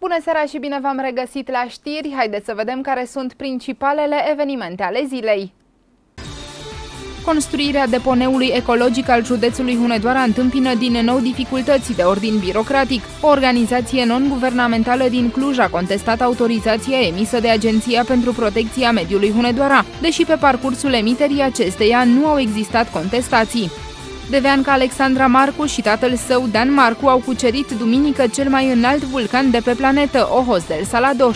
Bună seara și bine v-am regăsit la știri. Haideți să vedem care sunt principalele evenimente ale zilei. Construirea deponeului ecologic al județului Hunedoara întâmpină din nou dificultăți de ordin birocratic. O organizație non-guvernamentală din Cluj a contestat autorizația emisă de Agenția pentru Protecția Mediului Hunedoara, deși pe parcursul emiterii acesteia nu au existat contestații. Deveanca Alexandra Marcu și tatăl său, Dan Marcu, au cucerit duminică cel mai înalt vulcan de pe planetă, Ojos del Salado,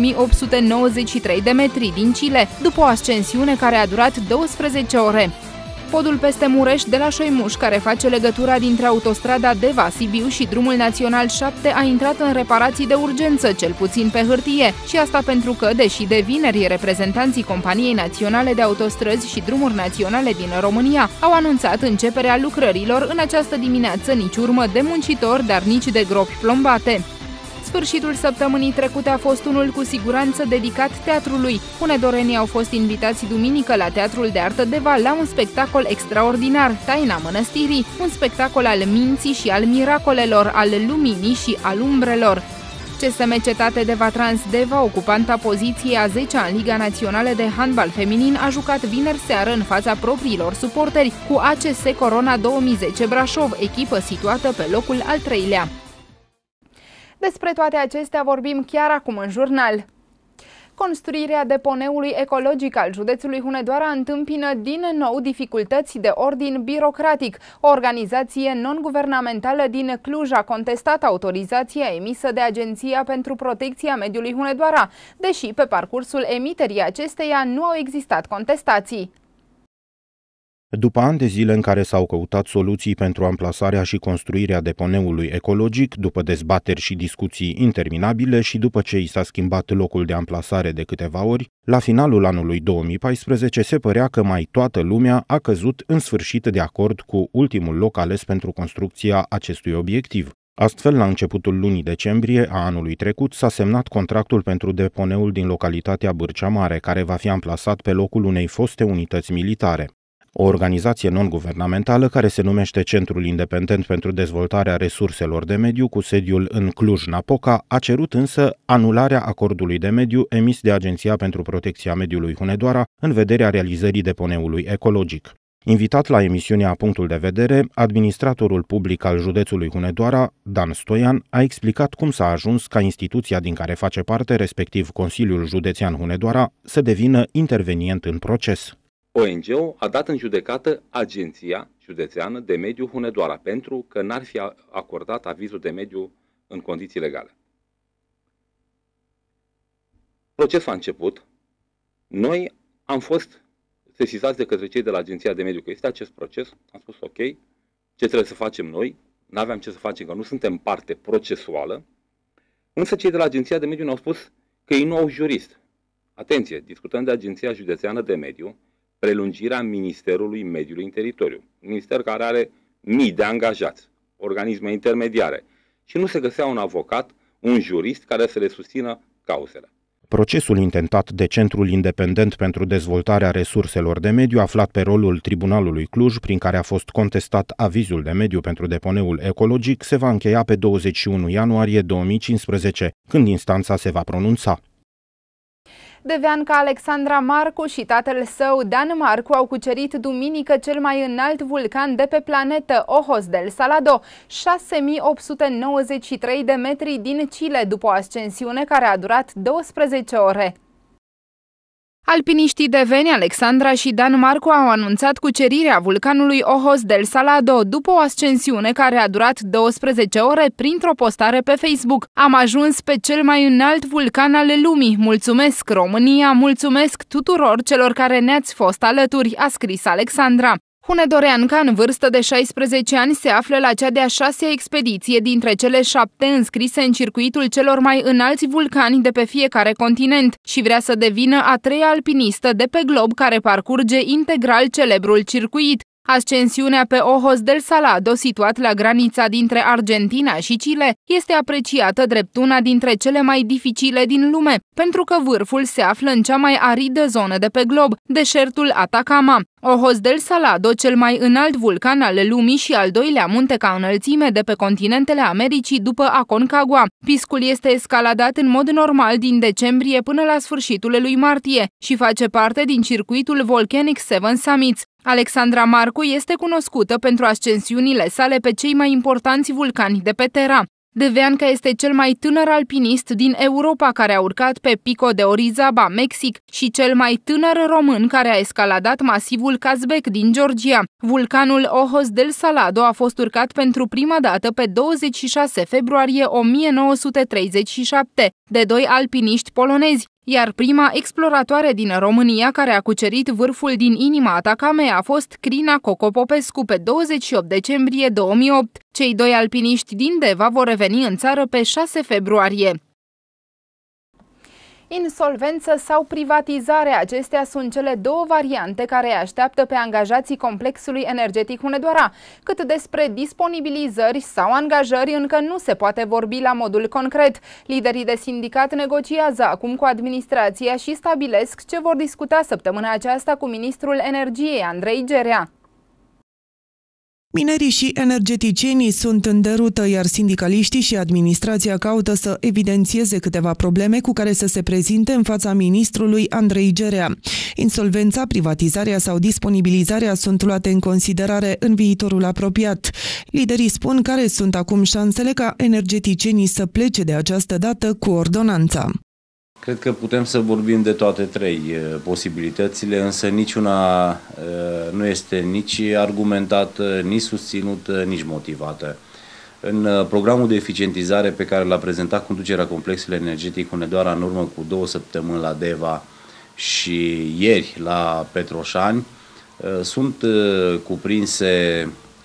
6893 de metri din Chile, după o ascensiune care a durat 12 ore. Podul peste Mureș de la Șoimuș, care face legătura dintre autostrada Deva-Sibiu și drumul național 7, a intrat în reparații de urgență, cel puțin pe hârtie, și asta pentru că, deși de vineri reprezentanții Companiei Naționale de Autostrăzi și Drumuri Naționale din România au anunțat începerea lucrărilor, în această dimineață nici urmă de muncitori, dar nici de gropi plombate. Sfârșitul săptămânii trecute a fost unul cu siguranță dedicat teatrului. Hunedorenii au fost invitați duminică la Teatrul de Artă Deva la un spectacol extraordinar, Taina Mănăstirii, un spectacol al minții și al miracolelor, al luminii și al umbrelor. CSM Cetate Deva Trans Deva, ocupanta poziției a 10-a în Liga Națională de Handbal Feminin, a jucat vineri seară în fața propriilor suporteri cu ACS Corona 2010 Brașov, echipă situată pe locul al 3-lea. Despre toate acestea vorbim chiar acum în jurnal. Construirea deponeului ecologic al județului Hunedoara întâmpină din nou dificultăți de ordin birocratic. O organizație non-guvernamentală din Cluj a contestat autorizația emisă de Agenția pentru Protecția Mediului Hunedoara, deși pe parcursul emiterii acesteia nu au existat contestații. După ani de zile în care s-au căutat soluții pentru amplasarea și construirea deponeului ecologic, după dezbateri și discuții interminabile și după ce i s-a schimbat locul de amplasare de câteva ori, la finalul anului 2014 se părea că mai toată lumea a căzut în sfârșit de acord cu ultimul loc ales pentru construcția acestui obiectiv. Astfel, la începutul lunii decembrie a anului trecut, s-a semnat contractul pentru deponeul din localitatea Bârcea Mare, care va fi amplasat pe locul unei foste unități militare. O organizație non-guvernamentală care se numește Centrul Independent pentru Dezvoltarea Resurselor de Mediu, cu sediul în Cluj-Napoca, a cerut însă anularea acordului de mediu emis de Agenția pentru Protecția Mediului Hunedoara în vederea realizării deponeului ecologic. Invitat la emisiunea Punctul de Vedere, administratorul public al județului Hunedoara, Dan Stoian, a explicat cum s-a ajuns ca instituția din care face parte, respectiv Consiliul Județean Hunedoara, să devină intervenient în proces. ONG-ul a dat în judecată Agenția Județeană de Mediu Hunedoara pentru că n-ar fi acordat avizul de mediu în condiții legale. Procesul a început. Noi am fost sesizați de către cei de la Agenția de Mediu că este acest proces. Am spus ok, ce trebuie să facem noi? N-aveam ce să facem, că nu suntem parte procesuală. Însă cei de la Agenția de Mediu ne-au spus că ei nu au jurist. Atenție, discutăm de Agenția Județeană de Mediu, prelungirea Ministerului Mediului în teritoriu. Un minister care are mii de angajați, organisme intermediare, și nu se găsea un avocat, un jurist care să le susțină cauzele. Procesul intentat de Centrul Independent pentru Dezvoltarea Resurselor de Mediu, aflat pe rolul Tribunalului Cluj, prin care a fost contestat avizul de mediu pentru deponeul ecologic, se va încheia pe 21 ianuarie 2015, când instanța se va pronunța. Deveanca Alexandra Marcu și tatăl său, Dan Marcu, au cucerit duminică cel mai înalt vulcan de pe planetă, Ojos del Salado, 6893 de metri din Chile, după o ascensiune care a durat 12 ore. Alpiniștii deveni Alexandra și Dan Marcu au anunțat cucerirea vulcanului Ojos del Salado după o ascensiune care a durat 12 ore printr-o postare pe Facebook. Am ajuns pe cel mai înalt vulcan al lumii. Mulțumesc România, mulțumesc tuturor celor care ne-ați fost alături, a scris Alexandra. Hunedoreanca, în vârstă de 16 ani, se află la cea de-a 6-a expediție dintre cele 7 înscrise în circuitul celor mai înalți vulcani de pe fiecare continent și vrea să devină a 3-a alpinistă de pe glob care parcurge integral celebrul circuit. Ascensiunea pe Ojos del Salado, situat la granița dintre Argentina și Chile, este apreciată drept una dintre cele mai dificile din lume, pentru că vârful se află în cea mai aridă zonă de pe glob, deșertul Atacama. Ojos del Salado, cel mai înalt vulcan al lumii și al doilea munte ca înălțime de pe continentele Americii după Aconcagua. Piscul este escaladat în mod normal din decembrie până la sfârșitul lui martie și face parte din circuitul Volcanic Seven Summits. Alexandra Marcu este cunoscută pentru ascensiunile sale pe cei mai importanți vulcani de pe Terra. Deveanca este cel mai tânăr alpinist din Europa care a urcat pe Pico de Orizaba, Mexic, și cel mai tânăr român care a escaladat masivul Kazbek din Georgia. Vulcanul Ojos del Salado a fost urcat pentru prima dată pe 26 februarie 1937 de doi alpiniști polonezi, iar prima exploratoare din România care a cucerit vârful din inima Atacamei a fost Crina Coco Popescu pe 28 decembrie 2008. Cei doi alpiniști din Deva vor reveni în țară pe 6 februarie. Insolvență sau privatizare, acestea sunt cele două variante care îi așteaptă pe angajații complexului energetic Hunedoara. Cât despre disponibilizări sau angajări, încă nu se poate vorbi la modul concret. Liderii de sindicat negociază acum cu administrația și stabilesc ce vor discuta săptămâna aceasta cu ministrul energiei, Andrei Gerea. Minerii și energeticienii sunt în derută, iar sindicaliștii și administrația caută să evidențieze câteva probleme cu care să se prezinte în fața ministrului Andrei Gerea. Insolvența, privatizarea sau disponibilizarea sunt luate în considerare în viitorul apropiat. Liderii spun care sunt acum șansele ca energeticienii să plece de această dată cu ordonanța. Cred că putem să vorbim de toate trei posibilitățile, însă niciuna nu este nici argumentată, nici susținută, nici motivată. În programul de eficientizare pe care l-a prezentat conducerea complexului energetic Hunedoara în urmă cu 2 săptămâni la Deva și ieri la Petroșani, sunt cuprinse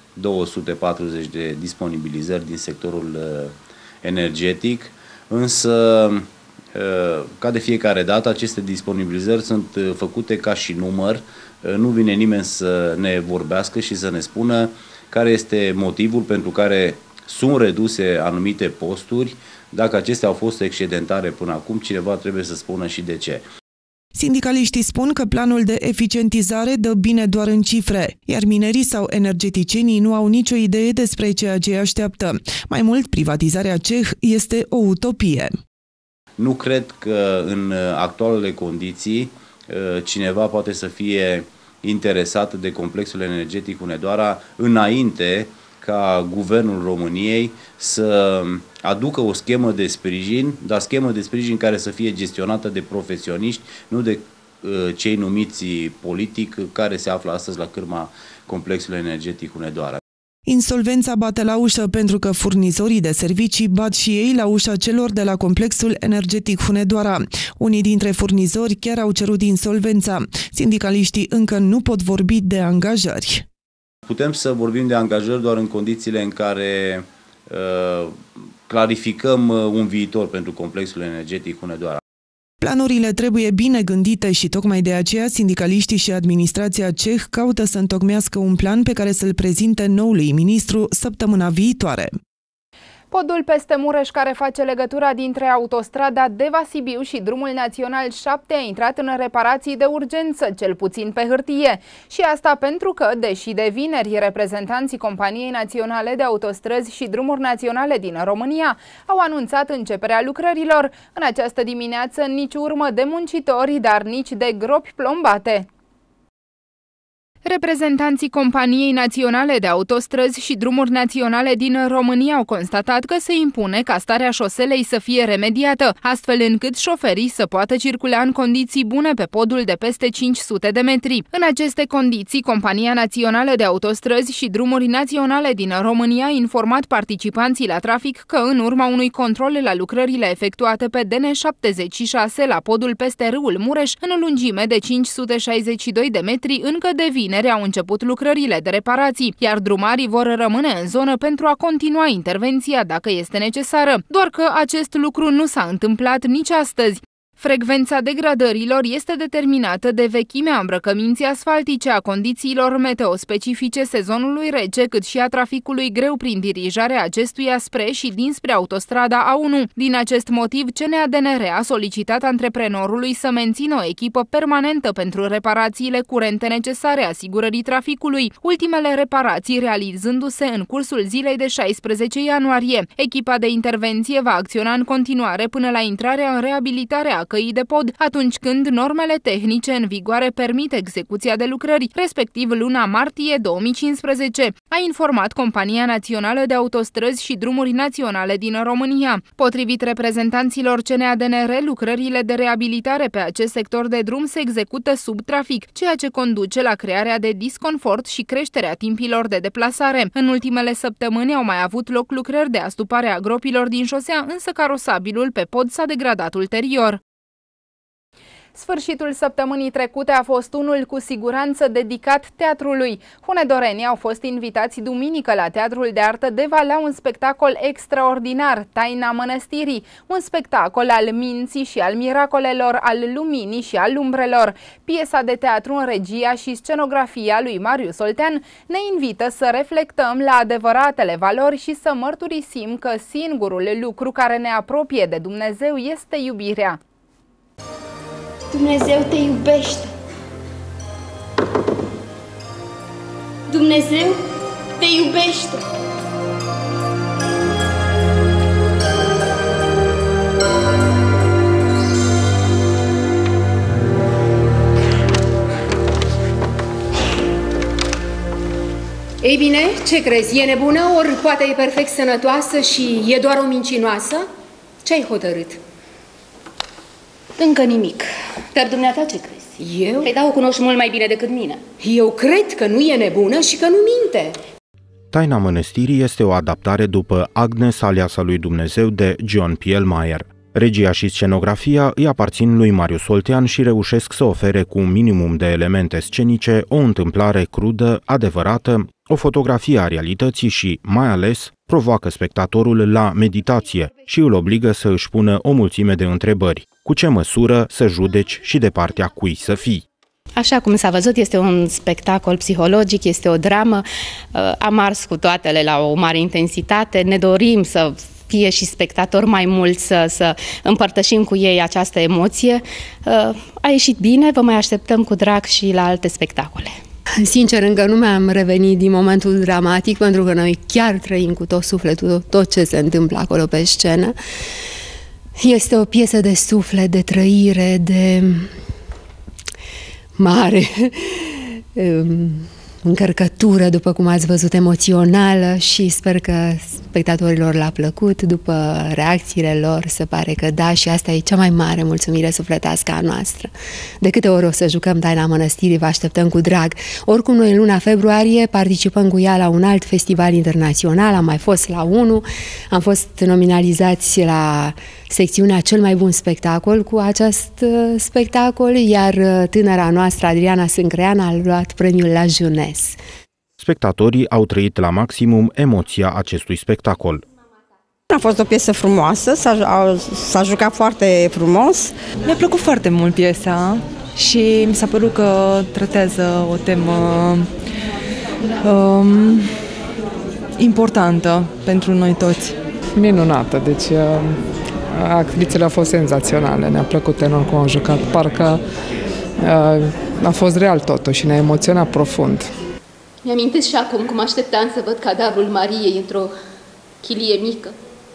240 de disponibilizări din sectorul energetic, însă ca de fiecare dată, aceste disponibilizări sunt făcute ca și număr. Nu vine nimeni să ne vorbească și să ne spună care este motivul pentru care sunt reduse anumite posturi. Dacă acestea au fost excedentare până acum, cineva trebuie să spună și de ce. Sindicaliștii spun că planul de eficientizare dă bine doar în cifre, iar minerii sau energeticienii nu au nicio idee despre ceea ce îi așteaptă. Mai mult, privatizarea CEH este o utopie. Nu cred că în actualele condiții cineva poate să fie interesat de complexul energetic Hunedoara înainte ca Guvernul României să aducă o schemă de sprijin, dar schemă de sprijin care să fie gestionată de profesioniști, nu de cei numiți politic care se află astăzi la cârma complexului energetic Hunedoara. Insolvența bate la ușă pentru că furnizorii de servicii bat și ei la ușa celor de la complexul energetic Hunedoara. Unii dintre furnizori chiar au cerut insolvența. Sindicaliștii încă nu pot vorbi de angajări. Putem să vorbim de angajări doar în condițiile în care clarificăm un viitor pentru complexul energetic Hunedoara. Planurile trebuie bine gândite și tocmai de aceea sindicaliștii și administrația CEH caută să întocmească un plan pe care să-l prezinte noului ministru săptămâna viitoare. Podul peste Mureș, care face legătura dintre autostrada Deva-Sibiu și drumul național 7, a intrat în reparații de urgență, cel puțin pe hârtie. Și asta pentru că, deși de vineri reprezentanții Companiei Naționale de Autostrăzi și Drumuri Naționale din România au anunțat începerea lucrărilor, în această dimineață nici urmă de muncitori, dar nici de gropi plombate. Reprezentanții Companiei Naționale de Autostrăzi și Drumuri Naționale din România au constatat că se impune ca starea șoselei să fie remediată, astfel încât șoferii să poată circula în condiții bune pe podul de peste 500 de metri. În aceste condiții, Compania Națională de Autostrăzi și Drumuri Naționale din România a informat participanții la trafic că în urma unui control la lucrările efectuate pe DN76 la podul peste râul Mureș, în lungime de 562 de metri, încă de vineri au început lucrările de reparații, iar drumarii vor rămâne în zonă pentru a continua intervenția dacă este necesară. Doar că acest lucru nu s-a întâmplat nici astăzi. Frecvența degradărilor este determinată de vechimea îmbrăcăminții asfaltice, a condițiilor meteo-specifice sezonului rece, cât și a traficului greu prin dirijarea acestuia spre și dinspre autostrada A1. Din acest motiv, CNADNR a solicitat antreprenorului să mențină o echipă permanentă pentru reparațiile curente necesare asigurării traficului, ultimele reparații realizându-se în cursul zilei de 16 ianuarie. Echipa de intervenție va acționa în continuare până la intrarea în reabilitare a căii de pod, atunci când normele tehnice în vigoare permit execuția de lucrări, respectiv luna martie 2015, a informat Compania Națională de Autostrăzi și Drumuri Naționale din România. Potrivit reprezentanților CNADNR, lucrările de reabilitare pe acest sector de drum se execută sub trafic, ceea ce conduce la crearea de disconfort și creșterea timpilor de deplasare. În ultimele săptămâni au mai avut loc lucrări de astupare a gropilor din șosea, însă carosabilul pe pod s-a degradat ulterior. Sfârșitul săptămânii trecute a fost unul cu siguranță dedicat teatrului. Hunedorenii au fost invitați duminică la Teatrul de Artă Deva la un spectacol extraordinar, Taina Mănăstirii, un spectacol al minții și al miracolelor, al luminii și al umbrelor. Piesa de teatru în regia și scenografia lui Marius Oltean ne invită să reflectăm la adevăratele valori și să mărturisim că singurul lucru care ne apropie de Dumnezeu este iubirea. Dumnezeu te iubește. Dumnezeu te iubește. Ei bine, ce crezi? E nebună, ori poate e perfect sănătoasă și e doar o mincinoasă? Ce-ai hotărât? Încă nimic. Dar dumneata ce crezi? Eu? Păi da, o cunoști mult mai bine decât mine. Eu cred că nu e nebună și că nu minte. Taina Mănăstirii este o adaptare după Agnes, aliasa lui Dumnezeu, de John Pielmeyer. Regia și scenografia îi aparțin lui Marius Oltean și reușesc să ofere cu un minimum de elemente scenice o întâmplare crudă, adevărată, o fotografie a realității și, mai ales, provoacă spectatorul la meditație și îl obligă să își pună o mulțime de întrebări. Cu ce măsură să judeci și de partea cui să fii? Așa cum s-a văzut, este un spectacol psihologic, este o dramă. Am ars cu toatele la o mare intensitate. Ne dorim să fie și spectatori mai mulți, să împărtășim cu ei această emoție. A ieșit bine, vă mai așteptăm cu drag și la alte spectacole. Sincer, încă nu mi-am revenit din momentul dramatic, pentru că noi chiar trăim cu tot sufletul tot ce se întâmplă acolo pe scenă. Este o piesă de suflet, de trăire, de mare încărcătură, după cum ați văzut, emoțională, și sper că spectatorilor le-a plăcut. După reacțiile lor, se pare că da, și asta e cea mai mare mulțumire sufletească a noastră. De câte ori o să jucăm Taina Mănăstirii, vă așteptăm cu drag. Oricum, noi în luna februarie participăm cu ea la un alt festival internațional, am mai fost la 1, am fost nominalizați la secțiunea Cel mai bun spectacol cu acest spectacol, iar tânăra noastră, Adriana Sâncrean, a luat premiul la Junes. Spectatorii au trăit la maximum emoția acestui spectacol. A fost o piesă frumoasă, s-a jucat foarte frumos. Mi-a plăcut foarte mult piesa și mi s-a părut că tratează o temă importantă pentru noi toți. Minunată, deci actrițele au fost senzaționale, ne-a plăcut enorm cum au jucat, parcă a fost real totul și ne-a emoționat profund. Mi-amintesc și acum cum așteptam să văd cadavrul Mariei într-o chilie mică.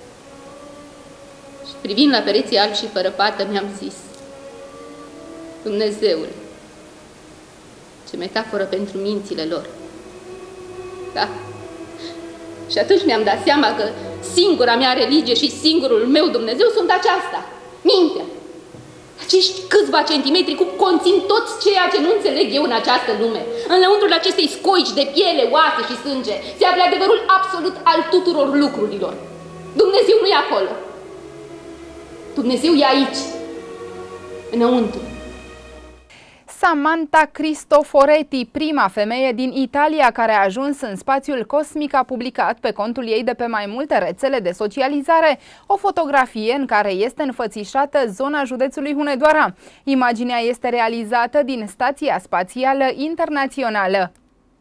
Și privind la pereții albi și fără pată, mi-am zis: Dumnezeule, ce metaforă pentru mințile lor. Da. Și atunci mi-am dat seama că singura mea religie și singurul meu Dumnezeu sunt aceasta, mintea. Acești câțiva centimetri cub conțin tot ceea ce nu înțeleg eu în această lume. În lăuntrul acestei scoici de piele, oase și sânge se află adevărul absolut al tuturor lucrurilor. Dumnezeu nu e acolo. Dumnezeu e aici, înăuntru. Samantha Cristoforetti, prima femeie din Italia care a ajuns în spațiul cosmic, a publicat pe contul ei de pe mai multe rețele de socializare o fotografie în care este înfățișată zona județului Hunedoara. Imaginea este realizată din Stația Spațială Internațională.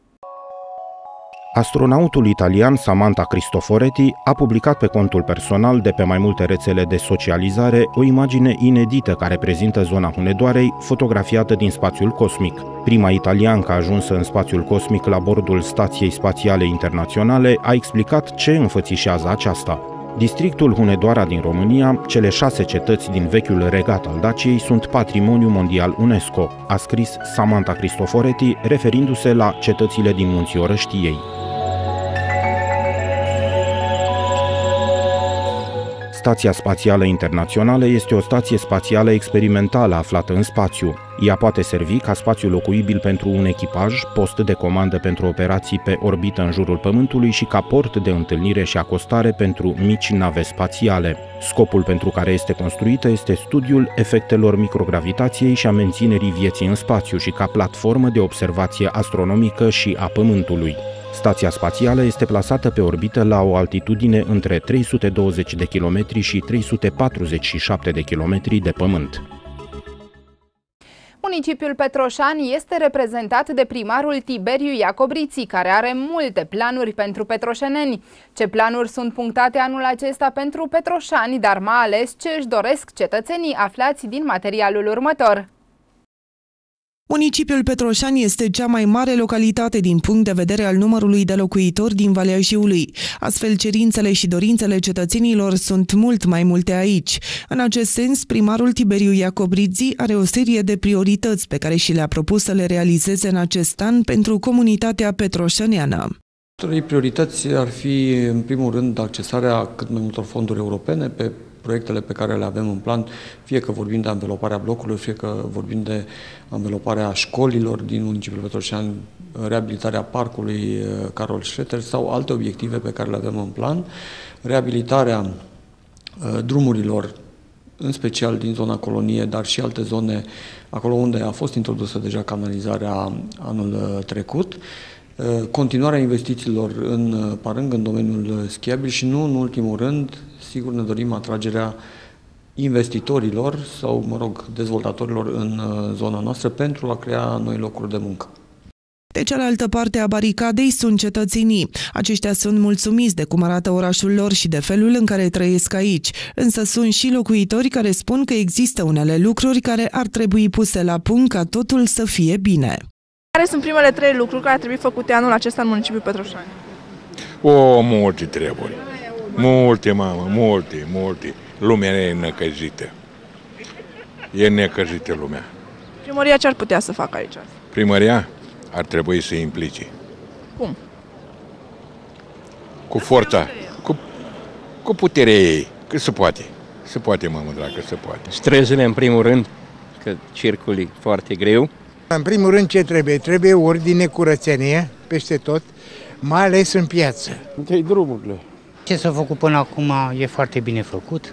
Astronautul italian Samantha Cristoforetti a publicat pe contul personal de pe mai multe rețele de socializare o imagine inedită care prezintă zona Hunedoarei, fotografiată din spațiul cosmic. Prima italiancă ajunsă în spațiul cosmic la bordul Stației Spațiale Internaționale a explicat ce înfățișează aceasta. Districtul Hunedoara din România, cele 6 cetăți din vechiul regat al Daciei, sunt patrimoniu mondial UNESCO, a scris Samantha Cristoforetti, referindu-se la cetățile din Munții Orăștiei. Stația Spațială Internațională este o stație spațială experimentală aflată în spațiu. Ea poate servi ca spațiu locuibil pentru un echipaj, post de comandă pentru operații pe orbită în jurul Pământului și ca port de întâlnire și acostare pentru mici nave spațiale. Scopul pentru care este construită este studiul efectelor microgravitației și a menținerii vieții în spațiu și ca platformă de observație astronomică și a Pământului. Stația spațială este plasată pe orbită la o altitudine între 320 de kilometri și 347 de kilometri de Pământ. Municipiul Petroșani este reprezentat de primarul Tiberiu Iacobriții, care are multe planuri pentru petroșeneni. Ce planuri sunt punctate anul acesta pentru petroșani, dar mai ales ce își doresc cetățenii, aflați din materialul următor. Municipiul Petroșani este cea mai mare localitate din punct de vedere al numărului de locuitori din Valea Jiului. Astfel, cerințele și dorințele cetățenilor sunt mult mai multe aici. În acest sens, primarul Tiberiu Iacobriții are o serie de priorități pe care și le-a propus să le realizeze în acest an pentru comunitatea petroșaneană. Trei priorități ar fi, în primul rând, accesarea cât mai multor fonduri europene pe proiectele pe care le avem în plan, fie că vorbim de anveloparea blocurilor, fie că vorbim de anveloparea școlilor din municipiul Petroșani, reabilitarea parcului Carol Schroeder sau alte obiective pe care le avem în plan, reabilitarea drumurilor, în special din zona Colonie, dar și alte zone, acolo unde a fost introdusă deja canalizarea anul trecut, continuarea investițiilor în Parâng, în domeniul schiabil și nu în ultimul rând, sigur ne dorim atragerea investitorilor sau, dezvoltatorilor în zona noastră pentru a crea noi locuri de muncă. De cealaltă parte a baricadei sunt cetățenii. Aceștia sunt mulțumiți de cum arată orașul lor și de felul în care trăiesc aici. Însă sunt și locuitori care spun că există unele lucruri care ar trebui puse la punct ca totul să fie bine. Care sunt primele 3 lucruri care ar trebui făcute anul acesta în municipiul Petroșani? Multe treburi. Multe, mamă, multe. Lumea e necăjită. E necăjită lumea. Primăria ce ar putea să facă aici? Primăria ar trebui să implice. Cum? Cu forța, cu puterea ei, că se poate. Se poate, mamă dragă, se poate. Străzile în primul rând, că circuli foarte greu. În primul rând ce trebuie? Trebuie ordine, curățenie peste tot, mai ales în piață. Întâi drumurile. Ce s-a făcut până acum e foarte bine făcut.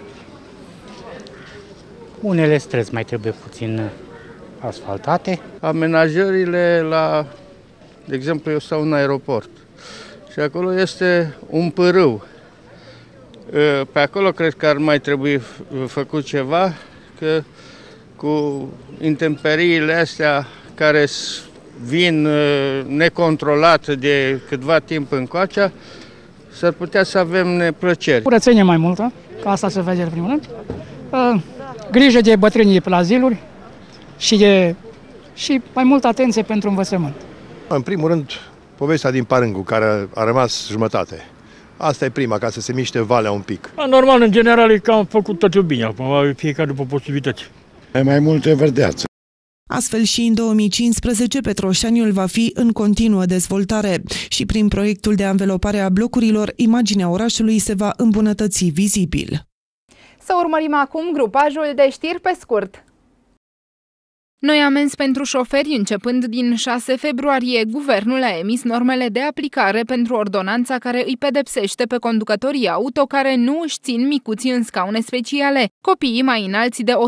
Unele străzi mai trebuie puțin asfaltate. Amenajările la, de exemplu, eu stau în aeroport și acolo este un pârâu. Pe acolo cred că ar mai trebui făcut ceva, că cu intemperiile astea care vin necontrolat de câtva timp încoace, s-ar putea să avem neplăceri. Curățenie mai multă, ca asta se vede în primul rând. Grijă de bătrânii pe la aziluri și mai multă atenție pentru învățământ. În primul rând, povestea din Parângu, care a rămas jumătate. Asta e prima, ca să se miște valea un pic. Normal, în general, e că am făcut totul bine, acum fiecare după posibilități. E mai multă verdeață. Astfel și în 2015 Petroșaniul va fi în continuă dezvoltare și prin proiectul de anvelopare a blocurilor, imaginea orașului se va îmbunătăți vizibil. Să urmărim acum grupajul de știri pe scurt. Noi amenzi pentru șoferi începând din 6 februarie, guvernul a emis normele de aplicare pentru ordonanța care îi pedepsește pe conducătorii auto care nu își țin micuții în scaune speciale. Copiii mai înalți de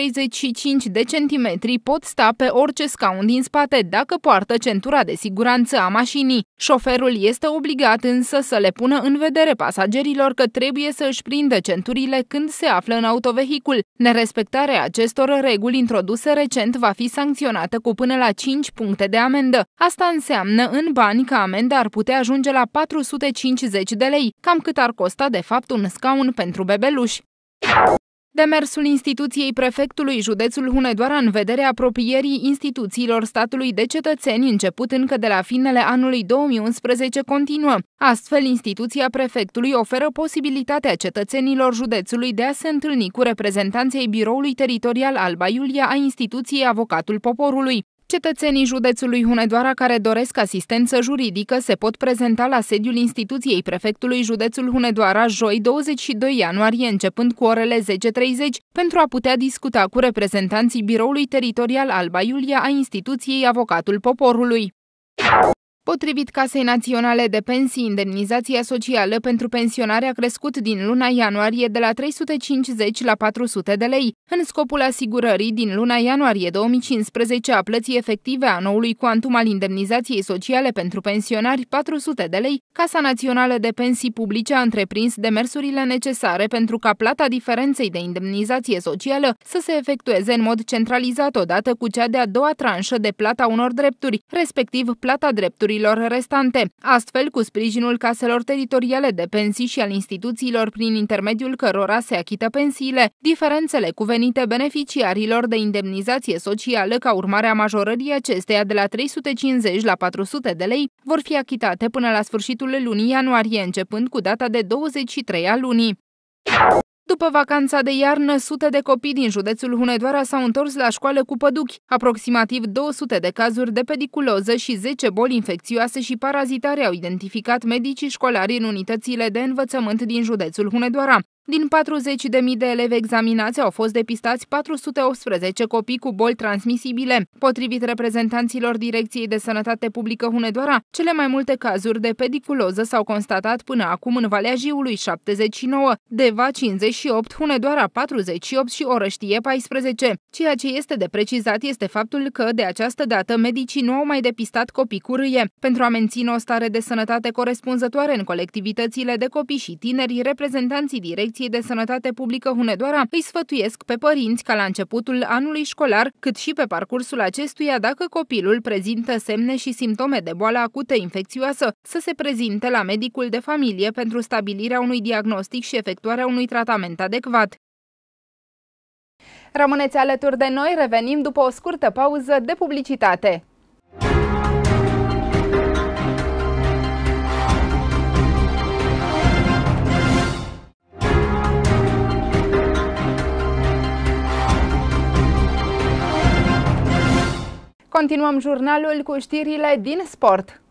135 de centimetri pot sta pe orice scaun din spate dacă poartă centura de siguranță a mașinii. Șoferul este obligat însă să le pună în vedere pasagerilor că trebuie să își prindă centurile când se află în autovehicul. Nerespectarea acestor reguli introduse recent va fi sancționată cu până la 5 puncte de amendă. Asta înseamnă în bani că amenda ar putea ajunge la 450 de lei, cam cât ar costa de fapt un scaun pentru bebeluși. Demersul instituției prefectului județul Hunedoara în vederea apropierii instituțiilor statului de cetățeni început încă de la finele anului 2011 continuă. Astfel, instituția prefectului oferă posibilitatea cetățenilor județului de a se întâlni cu reprezentanții biroului teritorial Alba Iulia a instituției Avocatul Poporului. Cetățenii județului Hunedoara care doresc asistență juridică se pot prezenta la sediul instituției prefectului județul Hunedoara joi 22 ianuarie începând cu orele 10:30 pentru a putea discuta cu reprezentanții biroului teritorial Alba Iulia a instituției Avocatul Poporului. Potrivit Casei Naționale de Pensii, indemnizația socială pentru pensionare a crescut din luna ianuarie de la 350 la 400 de lei. În scopul asigurării din luna ianuarie 2015 a plății efective a noului cuantum al indemnizației sociale pentru pensionari 400 de lei, Casa Națională de Pensii Publice a întreprins demersurile necesare pentru ca plata diferenței de indemnizație socială să se efectueze în mod centralizat odată cu cea de-a doua tranșă de plata unor drepturi, respectiv plata drepturilor restante. Astfel, cu sprijinul caselor teritoriale de pensii și al instituțiilor prin intermediul cărora se achită pensiile, diferențele cuvenite beneficiarilor de indemnizație socială ca urmare a majorării acesteia de la 350 la 400 de lei vor fi achitate până la sfârșitul lunii ianuarie, începând cu data de 23 a lunii. După vacanța de iarnă, sute de copii din județul Hunedoara s-au întors la școală cu păduchi. Aproximativ 200 de cazuri de pediculoză și 10 boli infecțioase și parazitare au identificat medicii școlari în unitățile de învățământ din județul Hunedoara. Din 40.000 de elevi examinați au fost depistați 418 copii cu boli transmisibile. Potrivit reprezentanților Direcției de Sănătate Publică Hunedoara, cele mai multe cazuri de pediculoză s-au constatat până acum în Valea Jiului 79, Deva 58, Hunedoara 48 și Orăștie 14. Ceea ce este de precizat este faptul că de această dată medicii nu au mai depistat copii cu râie. Pentru a menține o stare de sănătate corespunzătoare în colectivitățile de copii și tineri, reprezentanții Direcției de Sănătate Publică Hunedoara îi sfătuiesc pe părinți ca la începutul anului școlar, cât și pe parcursul acestuia, dacă copilul prezintă semne și simptome de boală acută infecțioasă, să se prezinte la medicul de familie pentru stabilirea unui diagnostic și efectuarea unui tratament adecvat. Rămâneți alături de noi, revenim după o scurtă pauză de publicitate. Continuăm jurnalul cu știrile din sport.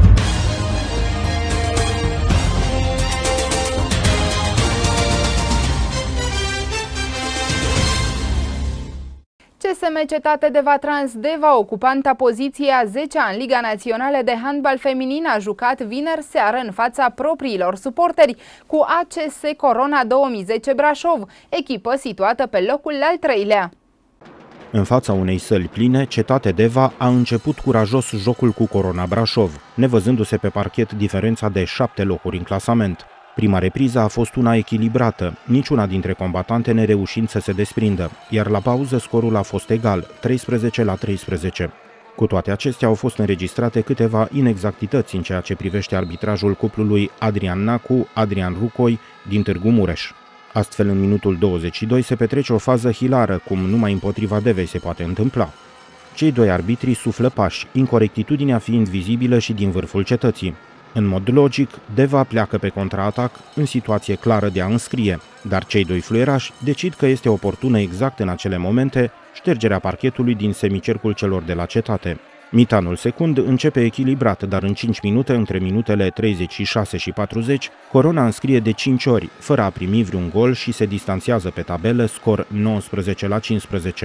CSM Cetate de Vatrans Deva, ocupanta poziției a 10-a în Liga Națională de Handbal Feminin, a jucat vineri seară în fața propriilor suporteri cu ACS Corona 2010 Brașov, echipă situată pe locul al 3-lea. În fața unei săli pline, Cetate Deva a început curajos jocul cu Corona Brașov, nevăzându-se pe parchet diferența de 7 locuri în clasament. Prima repriză a fost una echilibrată, niciuna dintre combatante nereușind să se desprindă, iar la pauză scorul a fost egal, 13-13. Cu toate acestea au fost înregistrate câteva inexactități în ceea ce privește arbitrajul cuplului Adrian Nacu-Adrian Rucoi din Târgu Mureș. Astfel, în minutul 22 se petrece o fază hilară, cum numai împotriva Devei se poate întâmpla. Cei doi arbitri suflă pași, incorectitudinea fiind vizibilă și din vârful cetății. În mod logic, Deva pleacă pe contraatac, în situație clară de a înscrie, dar cei doi fluierași decid că este oportună exact în acele momente ștergerea parchetului din semicercul celor de la Cetate. Mitanul secund începe echilibrat, dar în 5 minute, între minutele 36 și 40, Corona înscrie de 5 ori, fără a primi vreun gol și se distanțează pe tabelă, scor 19-15.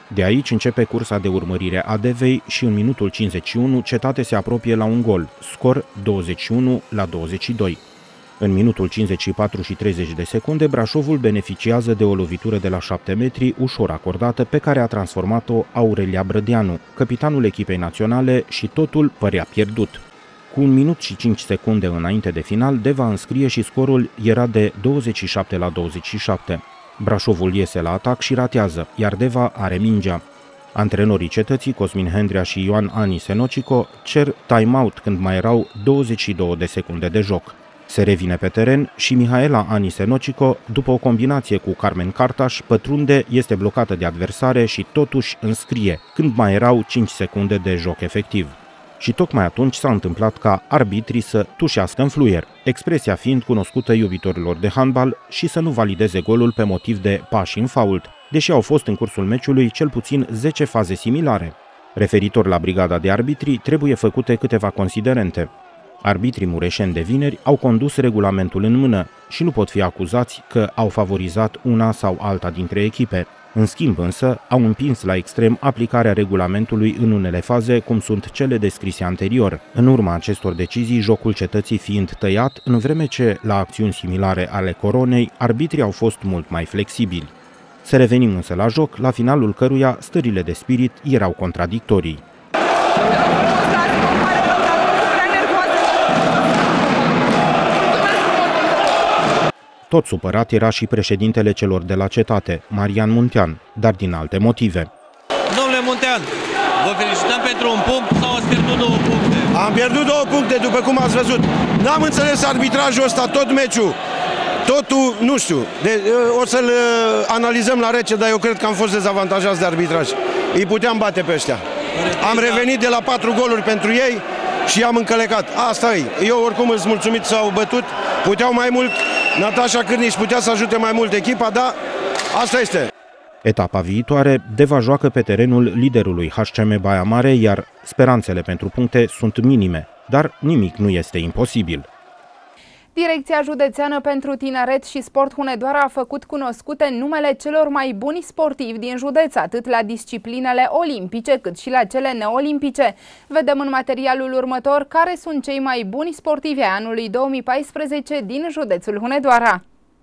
De aici începe cursa de urmărire a Devei și în minutul 51 Cetate se apropie la un gol, scor 21-22. În minutul 54 și 30 de secunde, Brașovul beneficiază de o lovitură de la 7 metri, ușor acordată, pe care a transformat-o Aurelia Brădeanu, capitanul echipei naționale, și totul părea pierdut. Cu 1 minut și 5 secunde înainte de final, Deva înscrie și scorul era de 27-27. Brașovul iese la atac și ratează, iar Deva are mingea. Antrenorii Cetății, Cosmin Hendrea și Ioan Ani Senocico, cer time-out când mai erau 22 de secunde de joc. Se revine pe teren și Mihaela Ani Senocico, după o combinație cu Carmen Cartaș, pătrunde, este blocată de adversare și totuși înscrie, când mai erau 5 secunde de joc efectiv. Și tocmai atunci s-a întâmplat ca arbitrii să tușească în fluier, expresia fiind cunoscută iubitorilor de handbal, și să nu valideze golul pe motiv de pași în fault, deși au fost în cursul meciului cel puțin 10 faze similare. Referitor la brigada de arbitri, trebuie făcute câteva considerente. Arbitrii mureșeni de vineri au condus regulamentul în mână și nu pot fi acuzați că au favorizat una sau alta dintre echipe. În schimb însă, au împins la extrem aplicarea regulamentului în unele faze, cum sunt cele descrise anterior. În urma acestor decizii, jocul Cetății fiind tăiat, în vreme ce, la acțiuni similare ale Coronei, arbitrii au fost mult mai flexibili. Să revenim însă la joc, la finalul căruia stările de spirit erau contradictorii. Tot supărat era și președintele celor de la Cetate, Marian Muntean, dar din alte motive. Domnule Muntean, vă felicităm pentru un punct sau ați pierdut 2 puncte? Am pierdut 2 puncte, după cum ați văzut. N-am înțeles arbitrajul ăsta, tot meciul. Totul, nu știu, o să-l analizăm la rece, dar eu cred că am fost dezavantajați de arbitraj. Îi puteam bate pe ăștia. Am revenit de la 4 goluri pentru ei și i-am încălecat. Asta e. Eu oricum îți mulțumit s-au bătut, puteau mai mult. Natașa Cârnici putea să ajute mai mult echipa, dar asta este. Etapa viitoare, Deva joacă pe terenul liderului HCM Baia Mare, iar speranțele pentru puncte sunt minime, dar nimic nu este imposibil. Direcția Județeană pentru Tineret și Sport Hunedoara a făcut cunoscute numele celor mai buni sportivi din județ, atât la disciplinele olimpice cât și la cele neolimpice. Vedem în materialul următor care sunt cei mai buni sportivi ai anului 2014 din județul Hunedoara.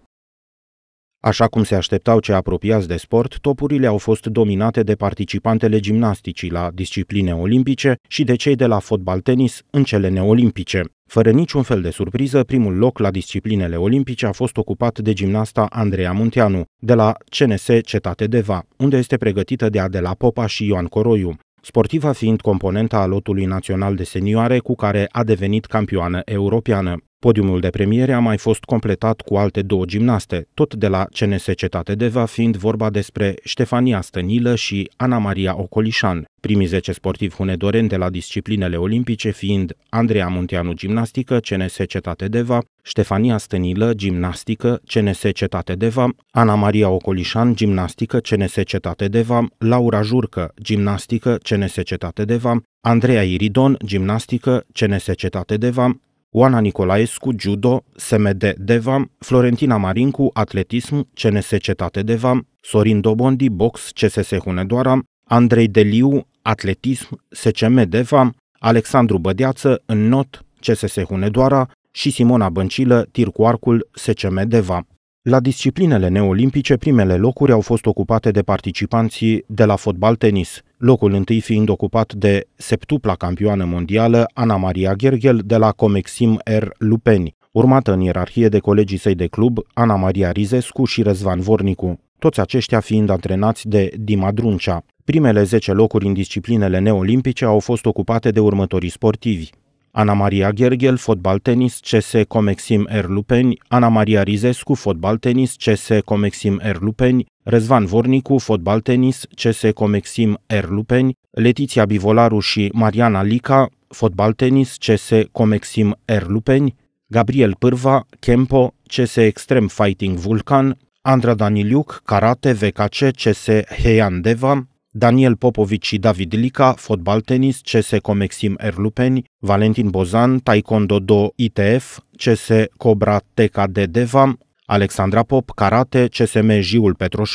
Așa cum se așteptau cei apropiați de sport, topurile au fost dominate de participantele gimnasticii la discipline olimpice și de cei de la fotbal-tenis în cele neolimpice. Fără niciun fel de surpriză, primul loc la disciplinele olimpice a fost ocupat de gimnasta Andreea Munteanu, de la CNS Cetate Deva, unde este pregătită de Adela Popa și Ioan Coroiu, sportiva fiind componenta a lotului național de senioare cu care a devenit campioană europeană. Podiumul de premiere a mai fost completat cu alte 2 gimnaste, tot de la CNS Cetate Deva, fiind vorba despre Ștefania Stănilă și Ana Maria Ocolișan. Primii 10 sportivi hunedoreni de la disciplinele olimpice fiind Andreea Munteanu gimnastică, CNS Cetate Deva, Ștefania Stănilă gimnastică, CNS Cetate Deva, Ana Maria Ocolișan gimnastică, CNS Cetate Deva, Laura Jurcă gimnastică, CNS Cetate Deva, Andreea Iridon gimnastică, CNS Cetate Deva, Oana Nicolaescu, judo, SMD Deva, Florentina Marincu, atletism, CNS Cetate Deva, Sorin Dobondi, box, CSS Hunedoara, Andrei Deliu, atletism, SCM Deva, Alexandru Bădeață, înnot, CSS Hunedoara și Simona Băncilă, tir cu arcul, SCM Deva. La disciplinele neolimpice, primele locuri au fost ocupate de participanții de la fotbal-tenis, locul întâi fiind ocupat de septupla campioană mondială Ana Maria Gherghel de la Comexim R Lupeni, urmată în ierarhie de colegii săi de club Ana Maria Rizescu și Răzvan Vornicu, toți aceștia fiind antrenați de Dima Druncea. Primele 10 locuri în disciplinele neolimpice au fost ocupate de următorii sportivi: Ana Maria Gherghel, fotbal-tenis, CS Comexim R Lupeni, Ana Maria Rizescu, fotbal-tenis, CS Comexim R Lupeni, Răzvan Vornicu, fotbal-tenis, CS Comexim R Lupeni, Letiția Bivolaru și Mariana Lica, fotbal-tenis, CS Comexim R Lupeni, Gabriel Pârva, Kempo, CS Extreme Fighting Vulcan, Andra Daniliuc, karate, VKC, CS Heian Deva, Daniel Popovici și David Lica, fotbal-tenis, CS Comexim R Lupeni, Valentin Bozan, Taekwondo Do ITF, CS Cobra TKD Deva, Alexandra Pop, karate, CSM Jiul Petroșani,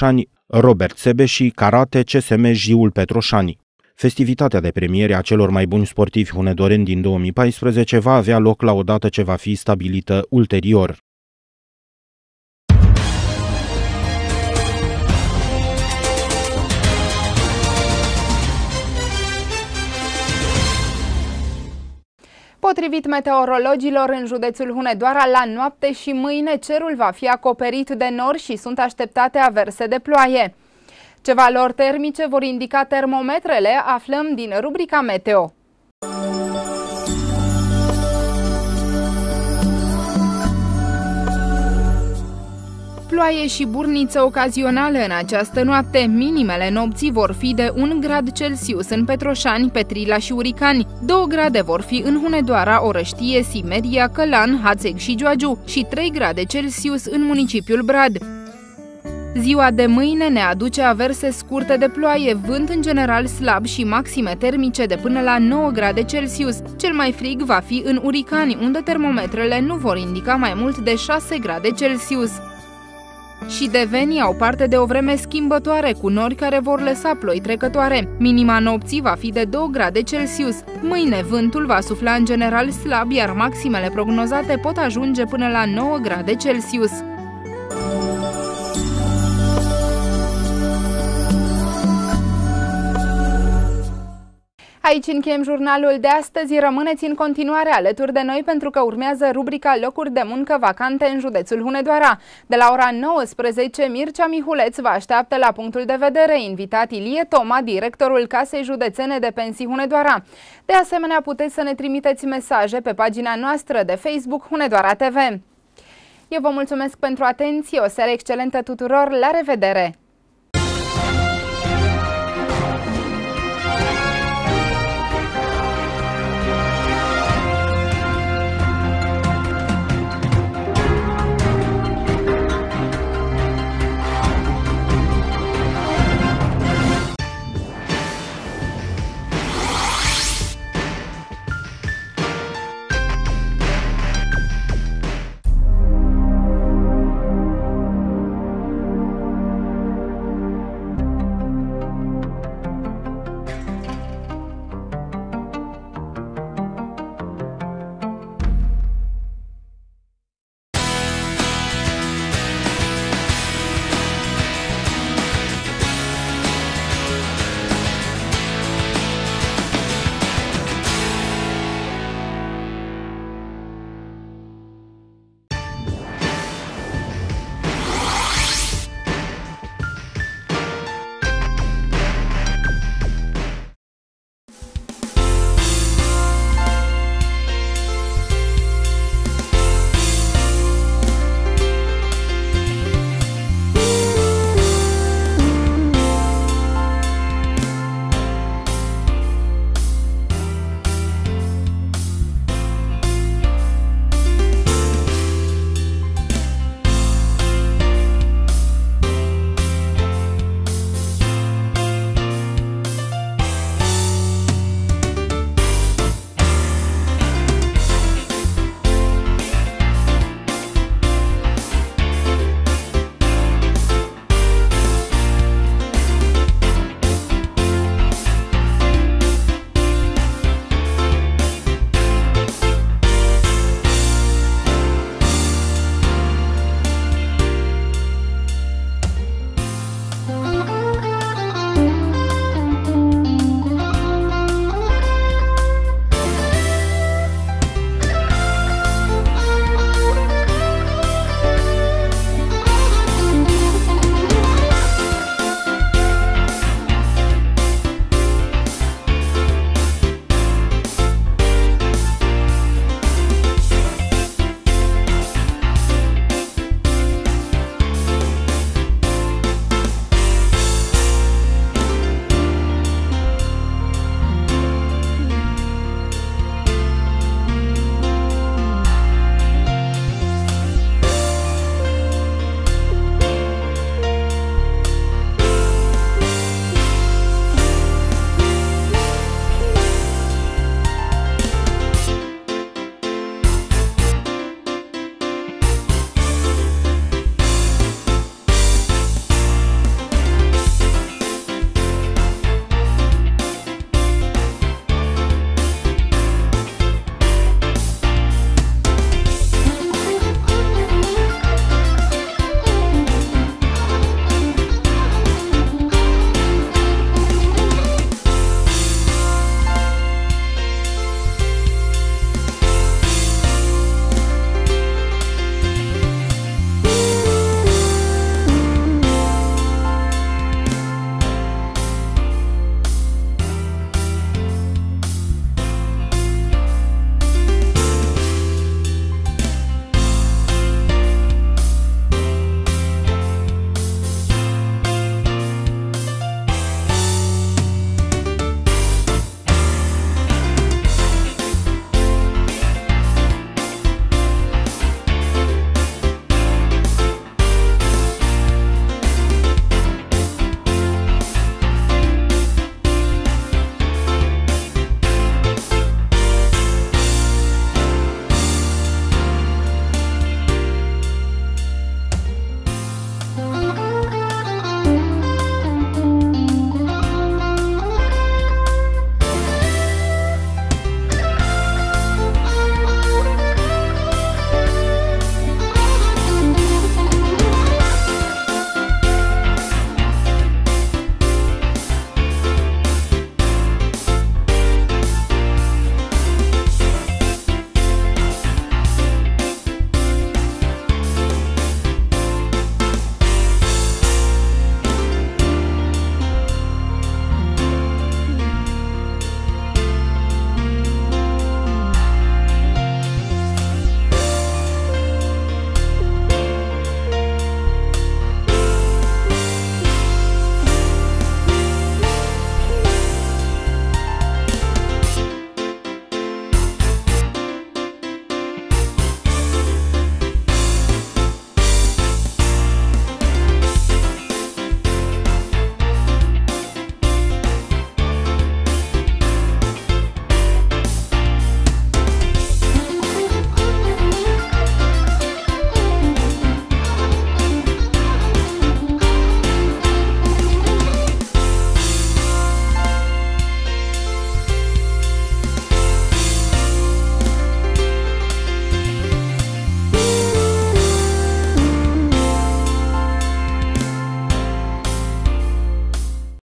Robert Sebe și karate CSM Jiul Petroșani. Festivitatea de premiere a celor mai buni sportivi hunedoreni din 2014 va avea loc la o dată ce va fi stabilită ulterior. Potrivit meteorologilor, în județul Hunedoara, la noapte și mâine cerul va fi acoperit de nori și sunt așteptate averse de ploaie. Ce valori termice vor indica termometrele, aflăm din rubrica Meteo. Ploaie și burniță ocazionale în această noapte. Minimele nopții vor fi de 1 grad Celsius în Petroșani, Petrila și Uricani. 2 grade vor fi în Hunedoara, Orăștie, Simeria, Călan, Hațeg și Gioagiu și 3 grade Celsius în municipiul Brad. Ziua de mâine ne aduce averse scurte de ploaie, vânt în general slab și maxime termice de până la 9 grade Celsius. Cel mai frig va fi în Uricani, unde termometrele nu vor indica mai mult de 6 grade Celsius. Și devenii au parte de o vreme schimbătoare, cu nori care vor lăsa ploi trecătoare. Minima nopții va fi de 2 grade Celsius. Mâine vântul va sufla în general slab, iar maximele prognozate pot ajunge până la 9 grade Celsius. Aici încheiem jurnalul de astăzi. Rămâneți în continuare alături de noi pentru că urmează rubrica Locuri de muncă vacante în județul Hunedoara. De la ora 19, Mircea Mihuleț vă așteaptă la Punctul de Vedere, invitat Ilie Toma, directorul Casei Județene de Pensii Hunedoara. De asemenea, puteți să ne trimiteți mesaje pe pagina noastră de Facebook Hunedoara TV. Eu vă mulțumesc pentru atenție, o seară excelentă tuturor, la revedere!